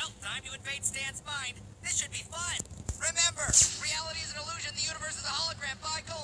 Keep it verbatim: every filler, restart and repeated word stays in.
Well, time to invade Stan's mind. This should be fun. Remember, reality is an illusion, the universe is a hologram. Bye, go